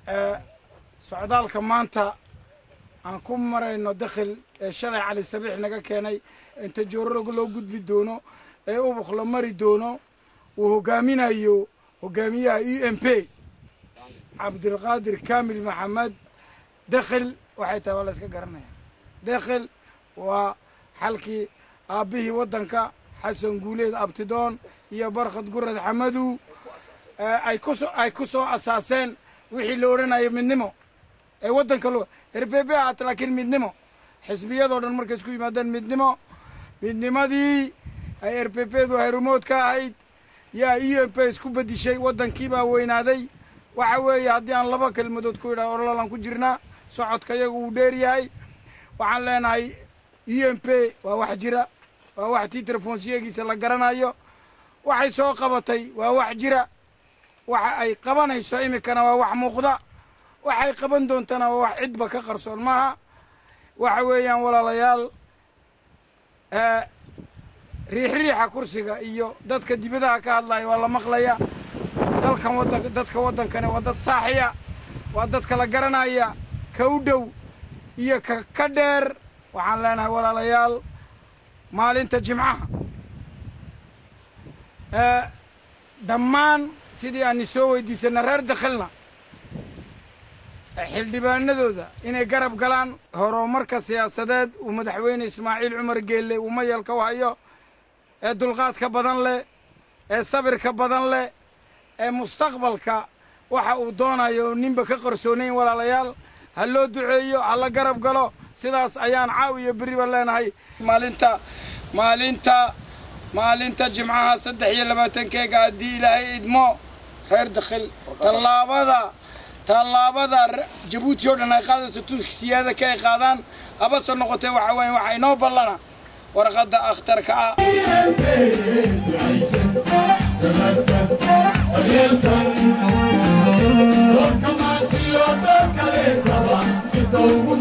socdaalka maanta aan ku marayno dakhil ee shalay cali sabiix naga keenay inta joororog loo gudbi doono ee ubuq la mari doono uu hogaaminayo hogaamiyaha UNP cabdilqaadir kaamil maxamed dakhil waxay tahay la iska garanaya dakhil waa xalkii aabihii waddanka xasan guuleed abtidoon iyo barkhad gurad xamadu ay ku soo asaaseen wixii la odhanayo midnimo ee waddanka loo RPP ahaata laakiin midnimo xisbiyadoo dhan markay isku yimaadeen midnimadii ay RPPdu hayrumood ka ahayd yaa UNP isku bedishay waddankii baa weynaaday waxa weeye haddii aan laba kelmadood ku idhaa ololaan ku jirnaa socodka iyagu uu dheer yahay waxaan leenahay UNP waa wax jira waa wax tii telefoonsiyeegiisa la garanayo waxay soo qabatay waa wax jira waxa ay qabanayso imikana waa wax muuqda waxay qaban doontana waa wax cidba ka qarsoon maaha waxa weeyaan walaalayaal riixriixa kursiga iyo dadka dibadaha ka hadlaya waa la maqlaya dadka waddankani waa dad saaxiya waa dadka la garanaya ka u dhow iyo ka dheer waxaan leenahay walaalayaal maalinta jimcaha dhammaan sidii aan soo weydiisana reer dakhilna xildhibaanadooda inay garab galaan horumarka siyaasadeed uu madaxweyne Ismaaciil Cumar Geelle uu mayalka u hayo ee dulqaadka badan leh ee sabirka badan leh ee mustaqbalka waxa uu doonayo ninba ka qarsoonayn walaalayaal ha loo duceeyo ha la garab galo sidaas ayaan caawiyo beriba leenahay maalinta jimcaha 23 haddii ilaahay idmo reer dakhil tallaabada Jabuuti oo dhan ay qaadayso tuugsiyada ka ay qaadaan haba soo noqotay waxa weeye waxa inoo ballana warqadda akhtarka ah